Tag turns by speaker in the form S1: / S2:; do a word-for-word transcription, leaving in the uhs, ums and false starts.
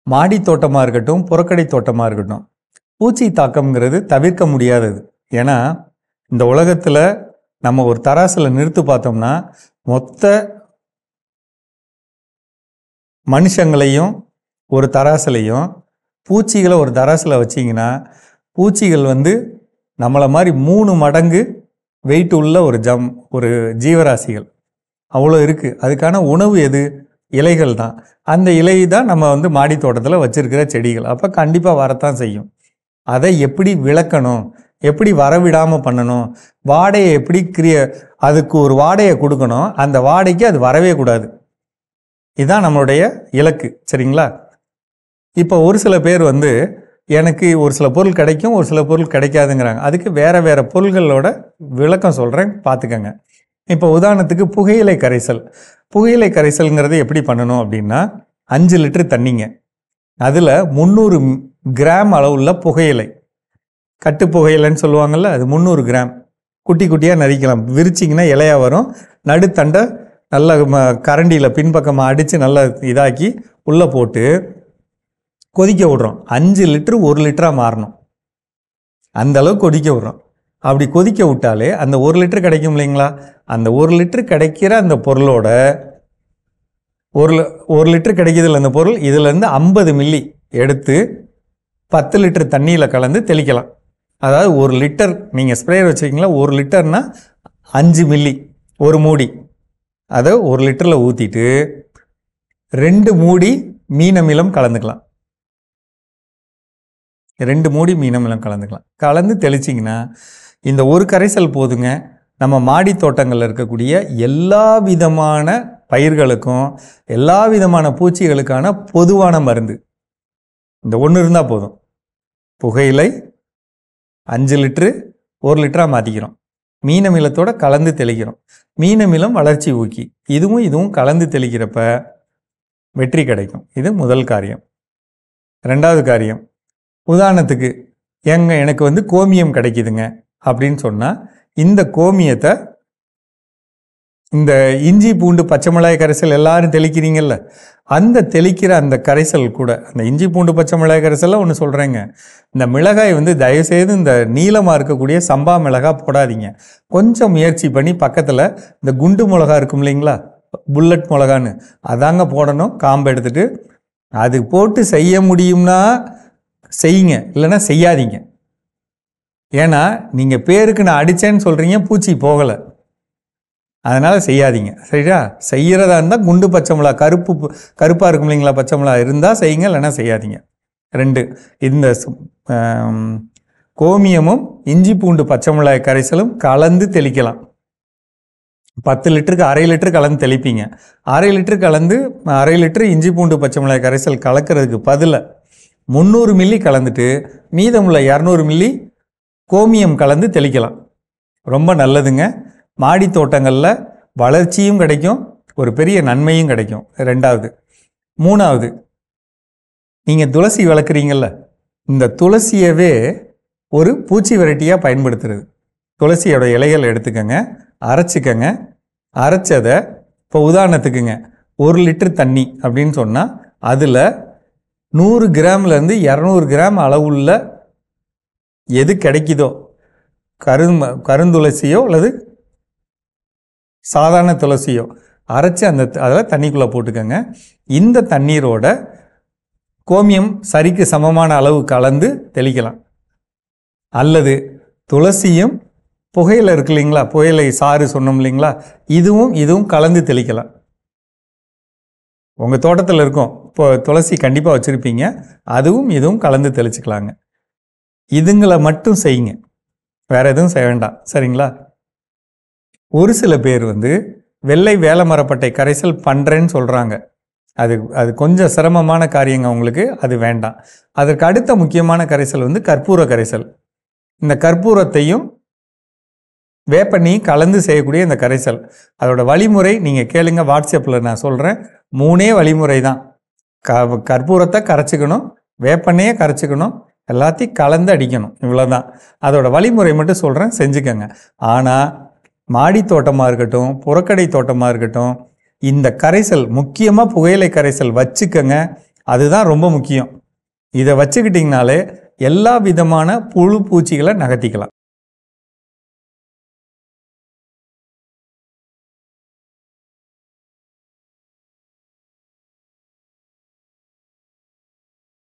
S1: மாடி தோட்டமாக இருக்கட்டும், புறக்கடை தோட்டமாக இருக்கட்டும், பூச்சி தாக்கம்ங்கிறது தவிர்க்க முடியாதது. ஏன்னா இந்த உலகத்தில் நம்ம ஒரு தராசில் நிறுத்து பார்த்தோம்னா மொத்த மனுஷங்களையும் ஒரு தராசிலையும் பூச்சிகளை ஒரு தராசில் வச்சிங்கன்னா பூச்சிகள் வந்து நம்மளை மாதிரி மூணு மடங்கு வெயிட் உள்ள ஒரு ஜம் ஒரு ஜீவராசிகள் அவ்வளோ இருக்குது. அதுக்கான உணவு எது? இலைகள் தான். அந்த இலை தான் நம்ம வந்து மாடி தோட்டத்தில் வச்சுருக்கிற செடிகள். அப்போ கண்டிப்பாக வரத்தான் செய்யும். அதை எப்படி விளக்கணும், எப்படி வரவிடாமல் பண்ணணும், வாடையை எப்படி கிரிய அதுக்கு ஒரு வாடையை கொடுக்கணும், அந்த வாடைக்கு அது வரவே கூடாது. இதுதான் நம்மளுடைய இலக்கு. சரிங்களா? இப்போ ஒரு சில பேர் வந்து எனக்கு ஒரு சில பொருள் கிடைக்கும், ஒரு சில பொருள் கிடைக்காதுங்கிறாங்க. அதுக்கு வேறு வேறு பொருள்களோட விளக்கம் சொல்கிறேன், பார்த்துக்கங்க. இப்போ உதாரணத்துக்கு புகையிலை கரைசல். புகையிலை கரைசல்ங்கிறது எப்படி பண்ணணும் அப்படின்னா, அஞ்சு லிட்டர் தண்ணிங்க, அதில் முந்நூறு கிராம் அளவுள்ள புகையிலை, கட்டு புகையிலைன்னு சொல்லுவாங்கள்ல, அது முந்நூறு கிராம் குட்டி குட்டியாக நறுக்கலாம். விரிச்சிங்கன்னா இலையாக வரும். நடுத்தண்டை நல்லா கரண்டியில் பின்பக்கமாக அடித்து நல்லா இதாக்கி உள்ளே போட்டு கொதிக்க விட்றோம். அஞ்சு லிட்டரு ஒரு லிட்டராக மாறணும், அந்த அளவுக்கு கொதிக்க விட்றோம். அப்படி கொதிக்க விட்டாலே அந்த ஒரு லிட்டர் கிடைக்கும் இல்லைங்களா? அந்த ஒரு லிட்டர் கிடைக்கிற அந்த பொருளோட ஒரு ஒரு லிட்டர் கிடைக்கிதில்ல அந்த பொருள், இதுலேருந்து ஐம்பது மில்லி எடுத்து பத்து லிட்டர் தண்ணியில் கலந்து தெளிக்கலாம். அதாவது ஒரு லிட்டர் நீங்கள் ஸ்ப்ரேயர் வச்சுருக்கீங்களா, ஒரு லிட்டர்னால் அஞ்சு மில்லி ஒரு மூடி, அதை ஒரு லிட்டரில் ஊற்றிட்டு ரெண்டு மூடி மீனமிலம் கலந்துக்கலாம். ரெண்டு மூடி மீனமிலம் கலந்துக்கலாம். கலந்து தெளிச்சிங்கன்னா இந்த ஒரு கரைசல் போதுங்க. நம்ம மாடி தோட்டங்களில் இருக்கக்கூடிய எல்லா விதமான பயிர்களுக்கும் எல்லா விதமான பூச்சிகளுக்கான பொதுவான மருந்து இந்த ஒன்று இருந்தால் போதும். புகையிலை அஞ்சு லிட்ரு ஒரு லிட்டராக மாற்றிக்கிறோம். மீனமிலத்தோடு கலந்து தெளிக்கிறோம். மீனமிலம் வளர்ச்சி ஊக்கி, இதுவும் இதுவும் கலந்து தெளிக்கிறப்ப வெற்றி கிடைக்கும். இது முதல் காரியம். ரெண்டாவது காரியம், உதாரணத்துக்கு எங்க எனக்கு வந்து கோமியம் கிடைக்குதுங்க அப்படின்னு சொன்னால், இந்த கோமியத்தை இந்த இஞ்சி பூண்டு பச்சை மிளகாய் கரைசல் எல்லாரும் தெளிக்கிறீங்கல்ல, அந்த தெளிக்கிற அந்த கரைசல் கூட, அந்த இஞ்சி பூண்டு பச்சை மிளகாய் கரைசல்லாம் ஒன்று சொல்கிறேங்க, இந்த மிளகாய் வந்து தயவுசெய்து இந்த நீளமாக இருக்கக்கூடிய சம்பா மிளகாய் போடாதீங்க. கொஞ்சம் முயற்சி பண்ணி பக்கத்தில் இந்த குண்டு மிளகா இருக்கும் இல்லைங்களா, புல்லட் மிளகான்னு, அதாங்க போடணும். காம்பு எடுத்துகிட்டு அது போட்டு செய்ய முடியும்னா செய்யுங்க, இல்லைன்னா செய்யாதீங்க. ஏன்னா நீங்கள் பேருக்கு நான் அடித்தேன்னு சொல்கிறீங்க, பூச்சி போகலை, அதனால் செய்யாதீங்க. சரியா? செய்கிறதா இருந்தால் குண்டு பச்சை மிளகா, கருப்பு கருப்பாக இருக்கும் இல்லைங்களா பச்சை மிளகா இருந்தால் செய்யுங்க, இல்லைன்னா செய்யாதீங்க. ரெண்டு, இந்த கோமியமும் இஞ்சி பூண்டு பச்சை மிளகாய் கரைசலும் கலந்து தெளிக்கலாம். பத்து லிட்டருக்கு அரை லிட்டரு கலந்து தெளிப்பீங்க. அரை லிட்டரு கலந்து அரை லிட்டரு இஞ்சி பூண்டு பச்சை மிளகாய் கரைசல் கலக்கிறதுக்கு பதிலாக முந்நூறு மில்லி கலந்துட்டு மீதமுள்ள இரநூறு மில்லி கோமியம் கலந்து தெளிக்கலாம். ரொம்ப நல்லதுங்க. மாடி தோட்டங்களில் வளர்ச்சியும் கிடைக்கும், ஒரு பெரிய நன்மையும் கிடைக்கும். ரெண்டாவது. மூணாவது, நீங்கள் துளசி வளர்க்குறீங்கள்ல, இந்த துளசியவே ஒரு பூச்சி வெரைட்டியாக பயன்படுத்துறது. துளசியோட இலைகள் எடுத்துக்கங்க, அரைச்சிக்கங்க. அரைச்சதை இப்போ உதாரணத்துக்குங்க ஒரு லிட்டர் தண்ணி அப்படின்னு சொன்னால் அதில் நூறு கிராம்லேருந்து இரநூறு கிராம் அளவுள்ள எது கிடைக்குதோ, கரும் கருந்துளசியோ அல்லது சாதாரண துளசியோ அரைச்சி அந்த அதில் தண்ணிக்குள்ளே போட்டுக்கோங்க. இந்த தண்ணீரோட கோமியம் சரிக்கு சமமான அளவு கலந்து தெளிக்கலாம். அல்லது துளசியும் புகையிலை இருக்கு இல்லைங்களா, புகையிலை சாறு சொன்னோம் இல்லைங்களா, இதுவும் இதுவும் கலந்து தெளிக்கலாம். உங்கள் தோட்டத்தில் இருக்கும் இப்போ துளசி கண்டிப்பாக வச்சுருப்பீங்க, அதுவும் இதுவும் கலந்து தெளிச்சுக்கலாங்க. இதுங்களை மட்டும் செய்யுங்க, வேறு எதுவும் செய்ய வேண்டாம். சரிங்களா? ஒரு சில பேர் வந்து வெள்ளை வேல மரப்பட்டை கரைசல் பண்ணுறேன்னு சொல்கிறாங்க. அது அது கொஞ்சம் சிரமமான காரியங்க உங்களுக்கு, அது வேண்டாம். அதற்கு அடுத்த முக்கியமான கரைசல் வந்து கற்பூர கரைசல். இந்த கற்பூரத்தையும் வேப்பெண்ணையும் கலந்து செய்யக்கூடிய இந்த கரைசல், அதோட வழிமுறை நீங்கள் கேளுங்க, வாட்ஸ்அப்பில் நான் சொல்கிறேன். மூணே வழிமுறை தான். க கற்பூரத்தை கரைச்சிக்கணும், வேப்பெண்ணையை கரைச்சிக்கணும், எல்லாத்தையும் கலந்து அடிக்கணும், இவ்வளோதான். அதோட வழிமுறை மட்டும் சொல்கிறேன், செஞ்சுக்கங்க. ஆனால் மாடி தோட்டமாக இருக்கட்டும், புறக்கடை தோட்டமாக இருக்கட்டும், இந்த கரைசல் முக்கியமாக புகையிலை கரைசல் வச்சுக்கங்க. அதுதான் ரொம்ப முக்கியம். இதை வச்சுக்கிட்டிங்கனாலே எல்லா விதமான புழு பூச்சிகளை நகர்த்திக்கலாம்.